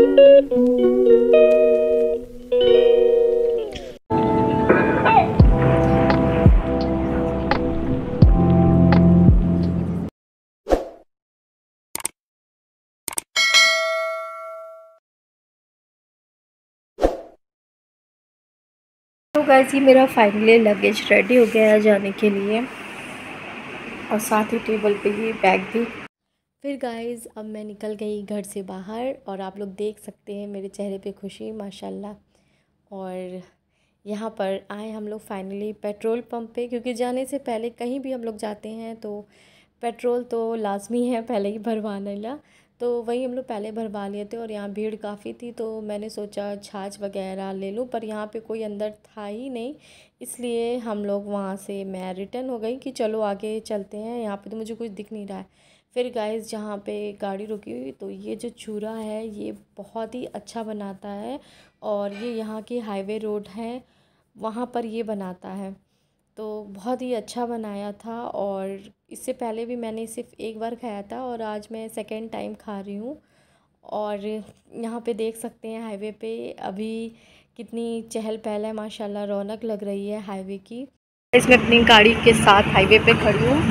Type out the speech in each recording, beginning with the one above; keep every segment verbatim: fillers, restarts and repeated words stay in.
तो गाइस ये मेरा फाइनली लगेज रेडी हो गया है जाने के लिए, और साथ ही टेबल पे ये बैग भी। फिर गाइस अब मैं निकल गई घर से बाहर, और आप लोग देख सकते हैं मेरे चेहरे पे खुशी माशाल्लाह। और यहाँ पर आए हम लोग फाइनली पेट्रोल पंप पे, क्योंकि जाने से पहले कहीं भी हम लोग जाते हैं तो पेट्रोल तो लाजमी है पहले ही भरवाने ला। तो वही हम लोग पहले भरवा लिए थे, और यहाँ भीड़ काफ़ी थी तो मैंने सोचा छाछ वगैरह ले लूँ, पर यहाँ पे कोई अंदर था ही नहीं, इसलिए हम लोग वहाँ से मैं रिटर्न हो गई कि चलो आगे चलते हैं, यहाँ पे तो मुझे कुछ दिख नहीं रहा है। फिर गाइस जहाँ पे गाड़ी रुकी हुई, तो ये जो चूरा है ये बहुत ही अच्छा बनाता है, और ये यहाँ की हाईवे रोड है वहाँ पर ये बनाता है, तो बहुत ही अच्छा बनाया था। और इससे पहले भी मैंने सिर्फ एक बार खाया था, और आज मैं सेकेंड टाइम खा रही हूँ। और यहाँ पे देख सकते हैं हाईवे पे अभी कितनी चहल पहल है माशाल्लाह, रौनक लग रही है हाईवे की। इसमें अपनी गाड़ी के साथ हाईवे पे खड़ी हूँ,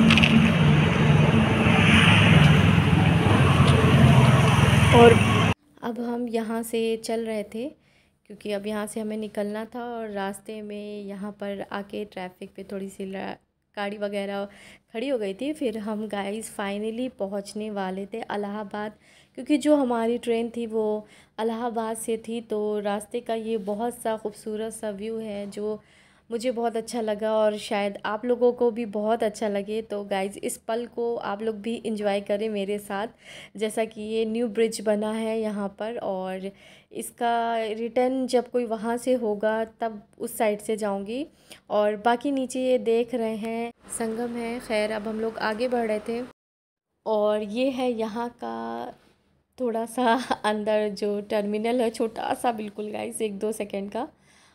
और अब हम यहाँ से चल रहे थे क्योंकि अब यहाँ से हमें निकलना था, और रास्ते में यहाँ पर आके ट्रैफिक पे थोड़ी सी गाड़ी वगैरह खड़ी हो गई थी। फिर हम गाइस फाइनली पहुँचने वाले थे इलाहाबाद, क्योंकि जो हमारी ट्रेन थी वो इलाहाबाद से थी। तो रास्ते का ये बहुत सा खूबसूरत सा व्यू है जो मुझे बहुत अच्छा लगा, और शायद आप लोगों को भी बहुत अच्छा लगे। तो गाइज़ इस पल को आप लोग भी इंजॉय करें मेरे साथ। जैसा कि ये न्यू ब्रिज बना है यहाँ पर, और इसका रिटर्न जब कोई वहाँ से होगा तब उस साइड से जाऊँगी। और बाकी नीचे ये देख रहे हैं संगम है। खैर अब हम लोग आगे बढ़ रहे थे, और ये है यहाँ का थोड़ा सा अंदर जो टर्मिनल है, छोटा सा बिल्कुल गाइस, एक दो सेकंड का।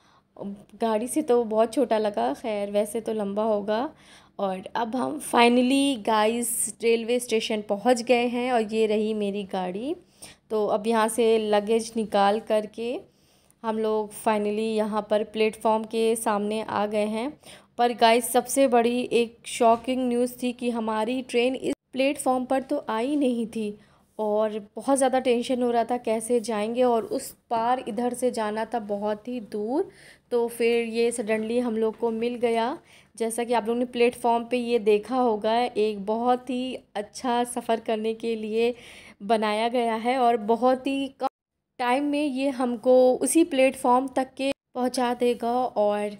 गाड़ी से तो बहुत छोटा लगा, खैर वैसे तो लंबा होगा। और अब हम फाइनली गाइस रेलवे स्टेशन पहुंच गए हैं, और ये रही मेरी गाड़ी। तो अब यहाँ से लगेज निकाल करके हम लोग फाइनली यहाँ पर प्लेटफॉर्म के सामने आ गए हैं। पर गाइस सबसे बड़ी एक शॉकिंग न्यूज़ थी कि हमारी ट्रेन इस प्लेटफॉर्म पर तो आई नहीं थी, और बहुत ज़्यादा टेंशन हो रहा था कैसे जाएंगे, और उस पार इधर से जाना था बहुत ही दूर। तो फिर ये सडनली हम लोग को मिल गया। जैसा कि आप लोगों ने प्लेटफॉर्म पे ये देखा होगा, एक बहुत ही अच्छा सफ़र करने के लिए बनाया गया है, और बहुत ही कम टाइम में ये हमको उसी प्लेटफॉर्म तक के पहुंचा देगा। और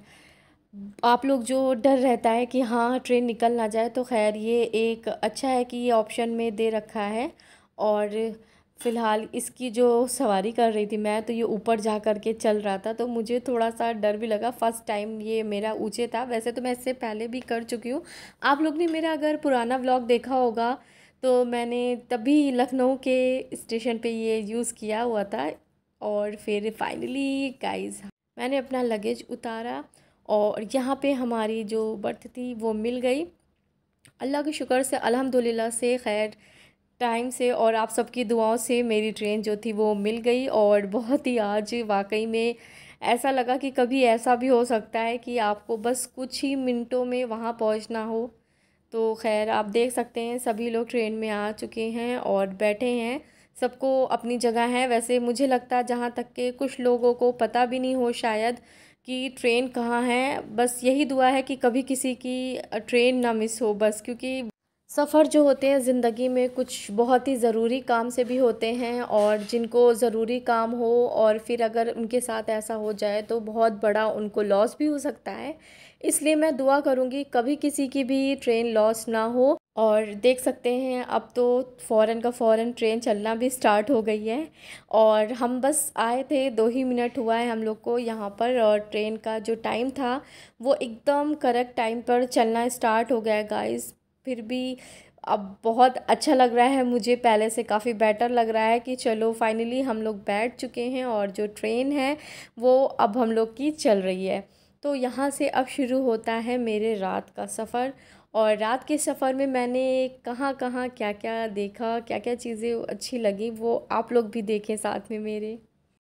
आप लोग जो डर रहता है कि हाँ ट्रेन निकल ना जाए, तो खैर ये एक अच्छा है कि ये ऑप्शन में दे रखा है। और फ़िलहाल इसकी जो सवारी कर रही थी मैं, तो ये ऊपर जा कर के चल रहा था, तो मुझे थोड़ा सा डर भी लगा। फ़र्स्ट टाइम ये मेरा ऊँचे था, वैसे तो मैं इससे पहले भी कर चुकी हूँ। आप लोग ने मेरा अगर पुराना व्लॉग देखा होगा तो मैंने तभी लखनऊ के स्टेशन पे ये यूज़ किया हुआ था। और फिर फाइनली गाइस मैंने अपना लगेज उतारा, और यहाँ पे हमारी जो बर्थ थी वो मिल गई, अल्लाह के शुक्र से, अल्हम्दुलिल्लाह से। खैर टाइम से और आप सबकी दुआओं से मेरी ट्रेन जो थी वो मिल गई, और बहुत ही आज वाकई में ऐसा लगा कि कभी ऐसा भी हो सकता है कि आपको बस कुछ ही मिनटों में वहाँ पहुँचना हो। तो खैर आप देख सकते हैं सभी लोग ट्रेन में आ चुके हैं और बैठे हैं, सबको अपनी जगह है। वैसे मुझे लगता है जहाँ तक के कुछ लोगों को पता भी नहीं हो शायद कि ट्रेन कहाँ है। बस यही दुआ है कि कभी किसी की ट्रेन ना मिस हो बस, क्योंकि सफ़र जो होते हैं ज़िंदगी में कुछ बहुत ही ज़रूरी काम से भी होते हैं, और जिनको ज़रूरी काम हो और फिर अगर उनके साथ ऐसा हो जाए तो बहुत बड़ा उनको लॉस भी हो सकता है। इसलिए मैं दुआ करूँगी कभी किसी की भी ट्रेन लॉस ना हो। और देख सकते हैं अब तो फ़ौरन का फ़ौरन ट्रेन चलना भी स्टार्ट हो गई है, और हम बस आए थे, दो ही मिनट हुआ है हम लोग को यहाँ पर, और ट्रेन का जो टाइम था वो एकदम करेक्ट टाइम पर चलना स्टार्ट हो गया है गाइस। फिर भी अब बहुत अच्छा लग रहा है मुझे, पहले से काफ़ी बेटर लग रहा है कि चलो फाइनली हम लोग बैठ चुके हैं, और जो ट्रेन है वो अब हम लोग की चल रही है। तो यहाँ से अब शुरू होता है मेरे रात का सफ़र, और रात के सफ़र में मैंने कहाँ कहाँ क्या क्या देखा, क्या क्या चीज़ें अच्छी लगी, वो आप लोग भी देखें साथ में मेरे।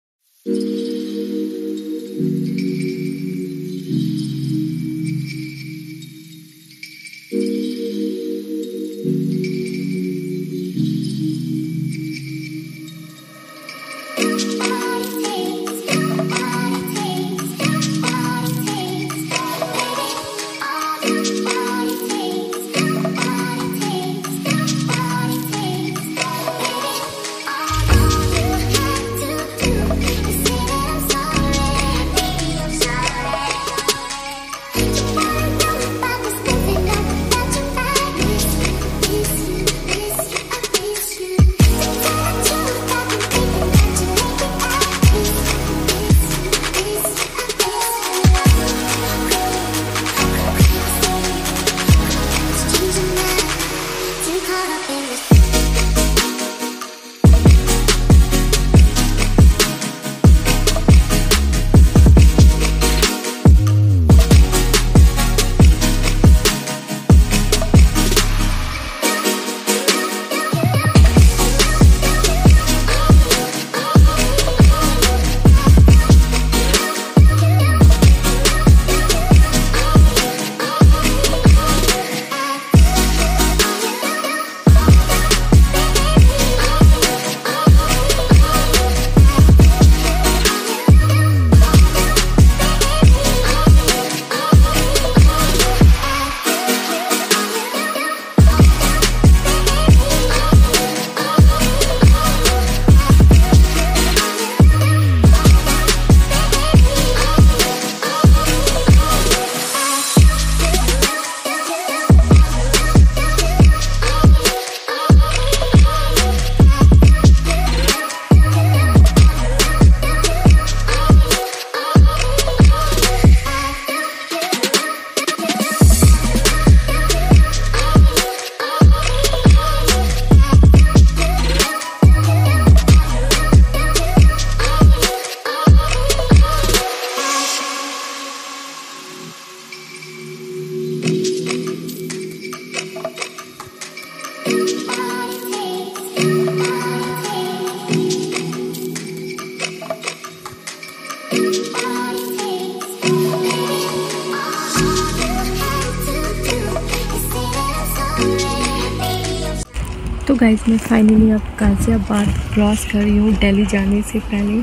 तो गाइस मैं फाइनली अब गाज़ियाबाद क्रॉस कर रही हूँ दिल्ली जाने से पहले,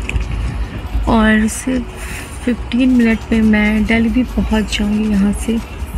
और सिर्फ फिफ्टीन मिनट में मैं दिल्ली भी पहुँच जाऊँगी यहाँ से।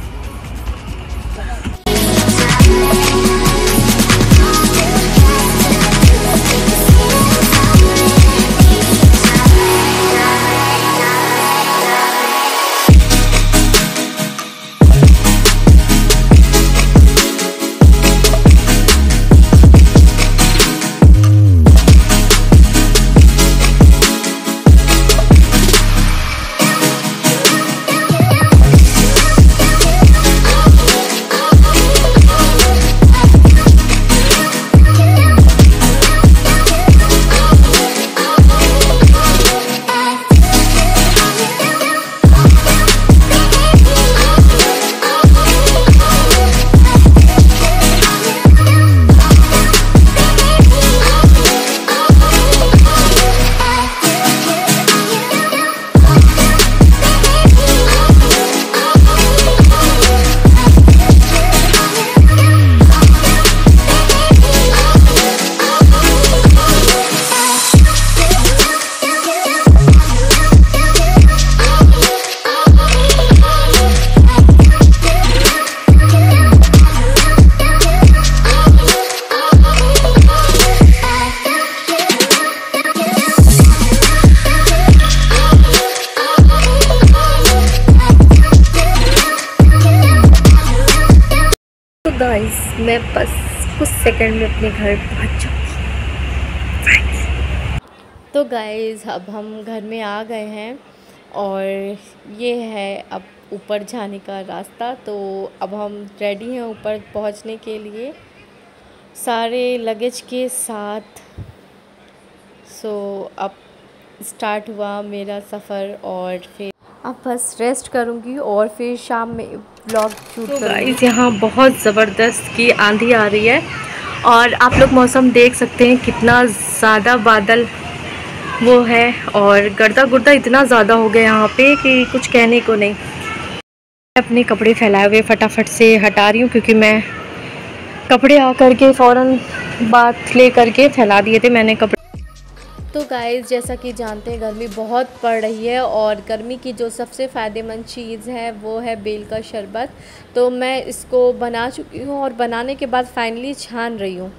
गाइस मैं बस कुछ सेकंड में अपने घर पहुंच जाऊंगी। तो गाइस अब हम घर में आ गए हैं और ये है अब ऊपर जाने का रास्ता। तो अब हम रेडी हैं ऊपर पहुंचने के लिए सारे लगेज के साथ। सो अब स्टार्ट हुआ मेरा सफ़र और फिर अब बस रेस्ट करूँगी और फिर शाम में व्लॉग शूट तो करूँगी। गाइस यहाँ बहुत ज़बरदस्त की आंधी आ रही है और आप लोग मौसम देख सकते हैं कितना ज़्यादा बादल वो है और गर्दा गुर्दा इतना ज़्यादा हो गया यहाँ पे कि कुछ कहने को नहीं। अपने कपड़े फैलाए हुए फटाफट से हटा रही हूँ क्योंकि मैं कपड़े आ करके फ़ौरन बात ले करके फैला दिए थे मैंने कपड़े। तो गाइस जैसा कि जानते हैं गर्मी बहुत पड़ रही है और गर्मी की जो सबसे फ़ायदेमंद चीज़ है वो है बेल का शरबत। तो मैं इसको बना चुकी हूँ और बनाने के बाद फाइनली छान रही हूँ।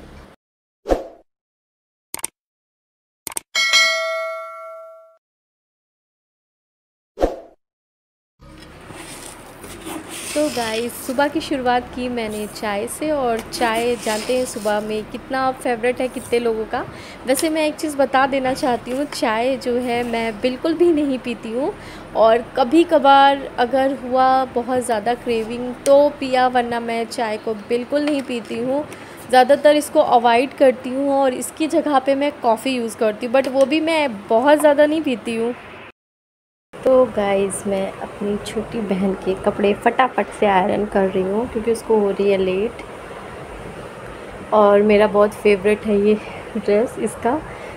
तो गाइस सुबह की शुरुआत की मैंने चाय से और चाय जानते हैं सुबह में कितना फेवरेट है कितने लोगों का। वैसे मैं एक चीज़ बता देना चाहती हूँ, चाय जो है मैं बिल्कुल भी नहीं पीती हूँ और कभी कभार अगर हुआ बहुत ज़्यादा क्रेविंग तो पिया, वरना मैं चाय को बिल्कुल नहीं पीती हूँ। ज़्यादातर इसको अवॉइड करती हूँ और इसकी जगह पे मैं कॉफ़ी यूज़ करती हूँ, बट वो भी मैं बहुत ज़्यादा नहीं पीती हूँ। तो गाइस मैं अपनी छोटी बहन के कपड़े फटाफट से आयरन कर रही हूँ क्योंकि उसको हो रही है लेट। और मेरा बहुत फेवरेट है ये ड्रेस इसका,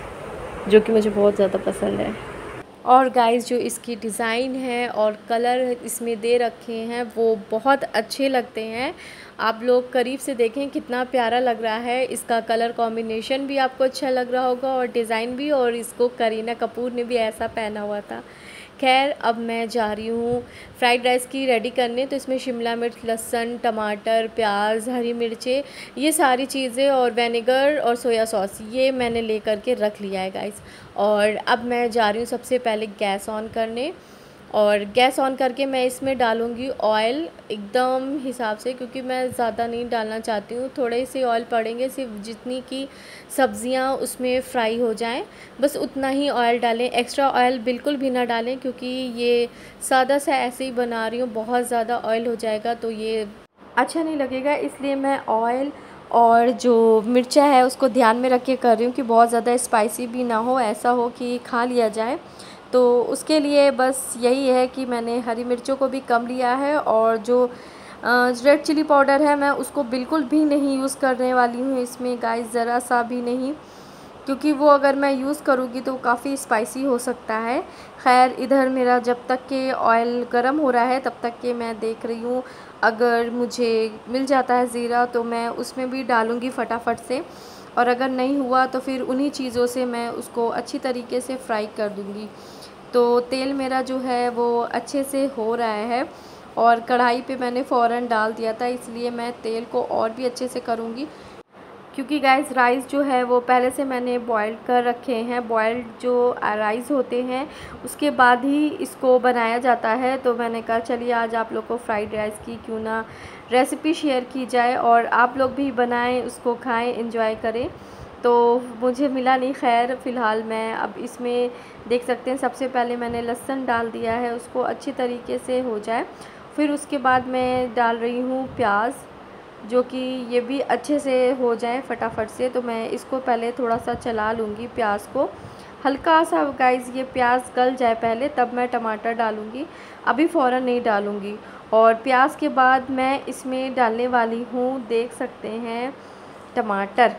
जो कि मुझे बहुत ज़्यादा पसंद है। और गाइस जो इसकी डिज़ाइन है और कलर इसमें दे रखे हैं वो बहुत अच्छे लगते हैं। आप लोग करीब से देखें कितना प्यारा लग रहा है। इसका कलर कॉम्बिनेशन भी आपको अच्छा लग रहा होगा और डिज़ाइन भी, और इसको करीना कपूर ने भी ऐसा पहना हुआ था। खैर अब मैं जा रही हूँ फ्राइड राइस की रेडी करने। तो इसमें शिमला मिर्च, लहसुन, टमाटर, प्याज, हरी मिर्चें, ये सारी चीज़ें और विनेगर और सोया सॉस ये मैंने ले करके रख लिया है गाइस। और अब मैं जा रही हूँ सबसे पहले गैस ऑन करने, और गैस ऑन करके मैं इसमें डालूँगी ऑयल एकदम हिसाब से, क्योंकि मैं ज़्यादा नहीं डालना चाहती हूँ। थोड़े से ऑयल पड़ेंगे, सिर्फ जितनी की सब्ज़ियाँ उसमें फ्राई हो जाएं बस उतना ही ऑयल डालें। एक्स्ट्रा ऑयल बिल्कुल भी ना डालें क्योंकि ये सादा सा ऐसे ही बना रही हूँ, बहुत ज़्यादा ऑयल हो जाएगा तो ये अच्छा नहीं लगेगा। इसलिए मैं ऑयल और जो मिर्चा है उसको ध्यान में रख के कर रही हूँ कि बहुत ज़्यादा स्पाइसी भी ना हो, ऐसा हो कि खा लिया जाए। तो उसके लिए बस यही है कि मैंने हरी मिर्चों को भी कम लिया है, और जो रेड चिली पाउडर है मैं उसको बिल्कुल भी नहीं यूज़ करने वाली हूँ इसमें गाइस, ज़रा सा भी नहीं, क्योंकि वो अगर मैं यूज़ करूँगी तो काफ़ी स्पाइसी हो सकता है। खैर इधर मेरा जब तक के ऑयल गर्म हो रहा है तब तक के मैं देख रही हूँ, अगर मुझे मिल जाता है ज़ीरा तो मैं उसमें भी डालूँगी फटाफट से, और अगर नहीं हुआ तो फिर उन्हीं चीज़ों से मैं उसको अच्छी तरीके से फ्राई कर दूँगी। तो तेल मेरा जो है वो अच्छे से हो रहा है और कढ़ाई पे मैंने फ़ौरन डाल दिया था, इसलिए मैं तेल को और भी अच्छे से करूँगी। क्योंकि गाइस राइस जो है वो पहले से मैंने बॉईल कर रखे हैं। बॉइल्ड जो राइस होते हैं उसके बाद ही इसको बनाया जाता है। तो मैंने कहा चलिए आज आप लोग को फ्राइड राइस की क्यों ना रेसिपी शेयर की जाए और आप लोग भी बनाएं, उसको खाएं, एंजॉय करें। तो मुझे मिला नहीं, खैर फ़िलहाल मैं अब इसमें देख सकते हैं सबसे पहले मैंने लहसुन डाल दिया है, उसको अच्छी तरीके से हो जाए। फिर उसके बाद मैं डाल रही हूँ प्याज, जो कि ये भी अच्छे से हो जाए फटाफट से। तो मैं इसको पहले थोड़ा सा चला लूँगी प्याज को, हल्का सा गाइस ये प्याज गल जाए पहले, तब मैं टमाटर डालूँगी, अभी फ़ौरन नहीं डालूँगी। और प्याज के बाद मैं इसमें डालने वाली हूँ, देख सकते हैं, टमाटर।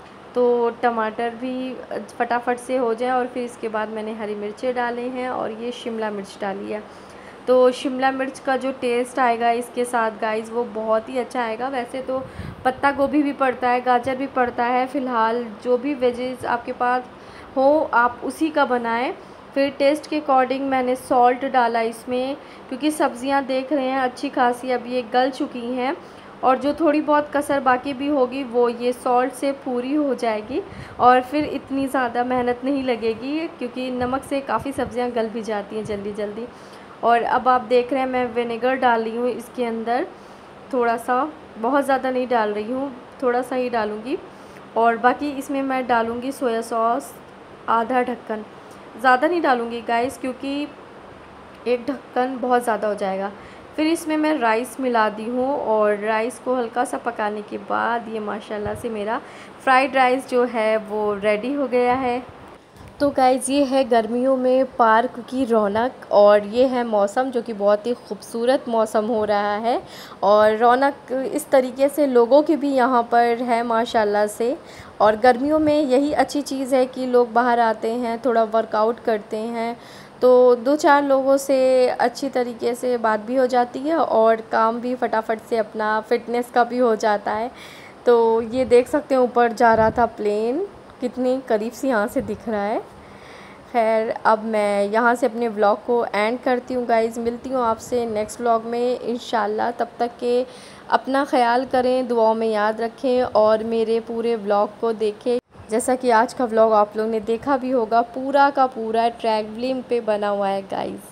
तो टमाटर भी फटाफट से हो जाए और फिर इसके बाद मैंने हरी मिर्चें डाले हैं और ये शिमला मिर्च डाली है। तो शिमला मिर्च का जो टेस्ट आएगा इसके साथ गाइस वो बहुत ही अच्छा आएगा। वैसे तो पत्ता गोभी भी पड़ता है, गाजर भी पड़ता है, फ़िलहाल जो भी वेजेस आपके पास हो आप उसी का बनाएं। फिर टेस्ट के अकॉर्डिंग मैंने सॉल्ट डाला इसमें, क्योंकि सब्ज़ियां देख रहे हैं अच्छी खासी अब ये गल चुकी हैं और जो थोड़ी बहुत कसर बाकी भी होगी वो ये सॉल्ट से पूरी हो जाएगी और फिर इतनी ज़्यादा मेहनत नहीं लगेगी, क्योंकि नमक से काफ़ी सब्ज़ियां गल भी जाती हैं जल्दी जल्दी। और अब आप देख रहे हैं मैं विनेगर डाल रही हूँ इसके अंदर, थोड़ा सा, बहुत ज़्यादा नहीं डाल रही हूँ, थोड़ा सा ही डालूँगी। और बाकी इसमें मैं डालूँगी सोया सॉस आधा ढक्कन, ज़्यादा नहीं डालूँगी गाइस क्योंकि एक ढक्कन बहुत ज़्यादा हो जाएगा। फिर इसमें मैं राइस मिला दी हूँ और राइस को हल्का सा पकाने के बाद ये माशाल्लाह से मेरा फ्राइड राइस जो है वो रेडी हो गया है। तो गाइज़ ये है गर्मियों में पार्क की रौनक, और ये है मौसम जो कि बहुत ही खूबसूरत मौसम हो रहा है। और रौनक इस तरीके से लोगों की भी यहाँ पर है माशाल्लाह से। और गर्मियों में यही अच्छी चीज़ है कि लोग बाहर आते हैं, थोड़ा वर्कआउट करते हैं, तो दो चार लोगों से अच्छी तरीके से बात भी हो जाती है और काम भी फटाफट से अपना फ़िटनेस का भी हो जाता है। तो ये देख सकते हैं ऊपर जा रहा था प्लेन, कितनी करीब से यहाँ से दिख रहा है। खैर अब मैं यहाँ से अपने व्लॉग को एंड करती हूँ गाइज़। मिलती हूँ आपसे नेक्स्ट व्लॉग में इंशाल्लाह। तब तक के अपना ख्याल करें, दुआओं में याद रखें और मेरे पूरे व्लॉग को देखें। जैसा कि आज का व्लॉग आप लोग ने देखा भी होगा, पूरा का पूरा ट्रैवलिंग पे बना हुआ है गाइज़।